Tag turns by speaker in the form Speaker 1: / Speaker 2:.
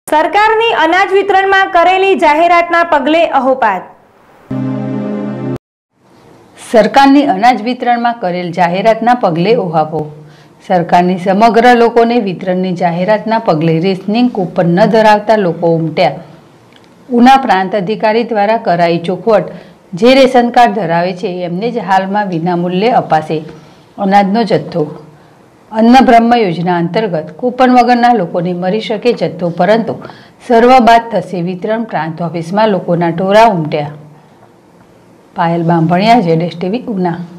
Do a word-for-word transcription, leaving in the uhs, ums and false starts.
Speaker 1: સરકારની અનાજ વિતરણમાં કરેલી જાહેરાતના પગલે અહોપાત।
Speaker 2: સરકારની અનાજ વિતરણમાં કરેલ જાહેરાતના પગલે ઓહાપો। સરકારની સમગ્ર લોકોને વિતરણની જાહેરાતના પગલે રેશનિંગ કૂપન ન ધરાવતા લોકો ઉમટ્યા। ઉના પ્રાંત અધિકારી દ્વારા કરાઈ ચોખવટ। જે રેશન કાર્ડ ધરાવે છે એમને જ હાલમાં વિનામૂલ્યે અપાશે અનાજનો જથ્થો। અન્ન બ્રહ્મ યોજના અંતર્ગત કૂપન વગરના લોકોને મળી શકે જથ્થો, પરંતુ સર્વ બાદ થશે વિતરણ। પ્રાંત ઓફિસમાં લોકોના ટોળા ઉમટ્યા। Payal Bambhaniya, Z S T V Una.